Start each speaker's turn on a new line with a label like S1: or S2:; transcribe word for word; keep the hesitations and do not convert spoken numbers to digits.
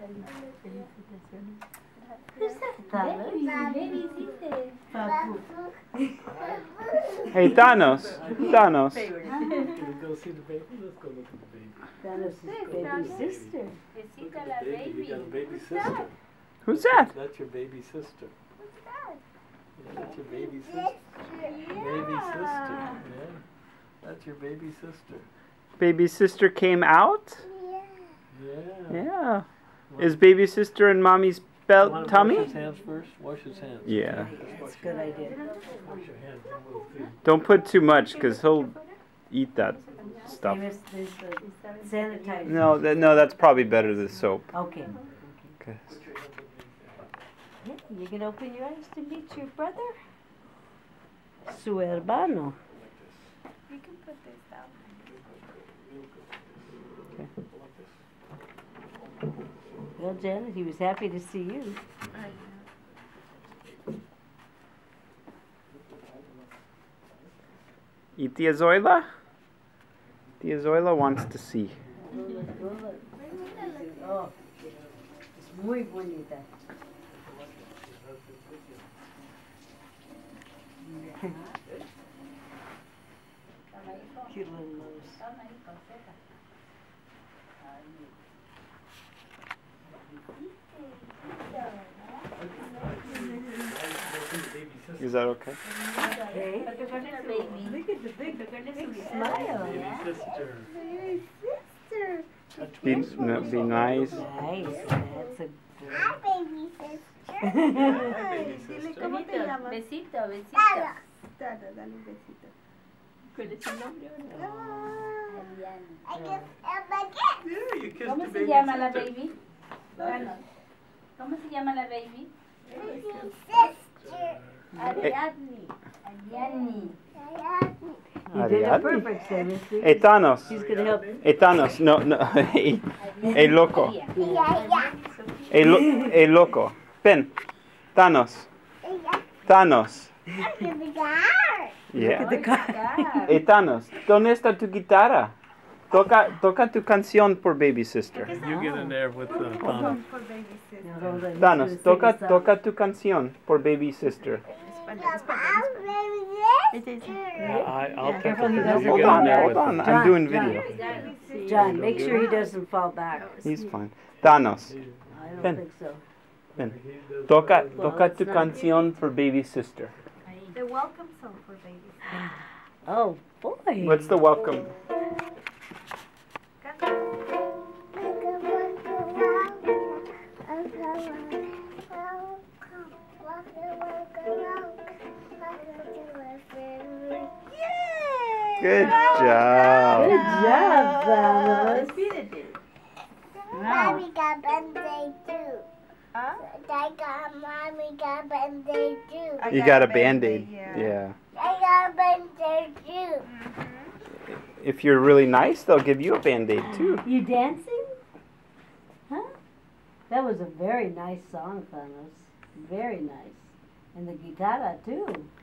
S1: Who's that, Thanos?
S2: Baby sister.
S3: Hey, Thanos. Thanos.
S4: Go see the baby? Let's go look at the baby.
S1: Thanos' baby sister.
S2: Besita la baby.
S4: You got a baby sister.
S3: Who's that?
S4: That's your baby sister.
S2: Who's that?
S4: Yeah, that's your baby sister. Baby sister. Yeah. That's your baby sister.
S3: Baby sister came out?
S4: Yeah.
S3: Yeah. Is baby sister in mommy's belt
S4: Wanna
S3: tummy?
S4: Wash his hands first. Wash his hands.
S3: Yeah.
S1: That's a good idea.
S4: Wash your hands. Then we'll feed.
S3: Don't put too much because he'll eat that stuff.
S1: There's, there's the sanitizer.
S3: No, that, no, that's probably better than soap.
S1: Okay.
S3: Okay.
S1: Yeah, you can open your eyes to meet your brother. Su hermano.
S2: You can put this down.
S1: Well, Janet, he was happy to see you.
S3: ¿Y tía Zoila? Tía Zoila wants to see.
S1: Oh, es muy bonita. Cute little nose.
S3: Is that okay?
S1: Okay.
S2: Look at the baby.
S1: Look at the big, big
S2: smile.
S4: Baby sister.
S2: Baby sister.
S3: Be, no, be nice.
S1: Nice. That's a
S5: Hi, baby sister.
S4: Baby
S2: Dile,
S4: sister.
S2: ¿cómo te llamas? Besito, besito.
S5: Dada.
S2: Dada, dale un besito. ¿Cuál es tu nombre?
S5: I guess I'm a gift.
S4: Yeah, you kissed
S2: ¿Cómo
S4: the
S2: se
S4: baby
S2: llama la
S4: sister.
S2: baby? Bueno, ¿cómo se llama la baby?
S5: Baby sister.
S2: Ariadne. Ariadne.
S1: You did it
S3: Ariadne.
S1: perfect, Sammy.
S3: Hey, Thanos.
S1: She's gonna help.
S3: Hey, Thanos. No, no. Hey, hey, loco.
S5: Yeah, yeah.
S3: Hey, lo, hey, loco. Ven. Thanos.
S5: Yeah.
S3: Thanos.
S5: Look at the car.
S3: Yeah.
S1: The car.
S3: Hey, Thanos. ¿Dónde está tu guitarra? Toca, toca tu canción por baby sister.
S4: You get in there with the thumb.
S2: For baby sister.
S1: No, hold on, he's
S3: Thanos,
S1: gonna
S3: toca,
S1: sing a song.
S3: toca tu canción por baby sister.
S5: I'm baby sister.
S4: Yeah, I, I'll pick
S1: careful,
S4: it.
S1: he
S4: You
S1: doesn't
S4: get
S3: Hold
S4: in
S3: on,
S4: there
S3: hold
S4: with
S3: on.
S4: the-
S3: I'm
S1: John,
S3: doing
S1: John.
S3: video.
S1: John, make sure he doesn't fall back.
S3: He's fine. Thanos.
S1: I don't
S3: Ben.
S1: think so.
S3: Ven. Toca,
S1: Well,
S3: toca
S1: it's
S3: tu
S1: not-
S3: canción for baby sister.
S2: The welcome song for baby sister.
S1: Oh, boy.
S3: What's the welcome? Good job.
S1: Good job, Thanos.
S5: Mommy got Band-Aid too.
S2: Huh?
S5: I got mommy got Band-Aid too.
S2: I
S3: You got a
S2: Band-Aid,
S3: band-aid.
S2: yeah.
S3: Yeah.
S5: I got Band-Aid too.
S3: If you're really nice, they'll give you a band-aid too.
S1: You dancing? Huh? That was a very nice song, Thanos. Very nice. And the guitarra, too.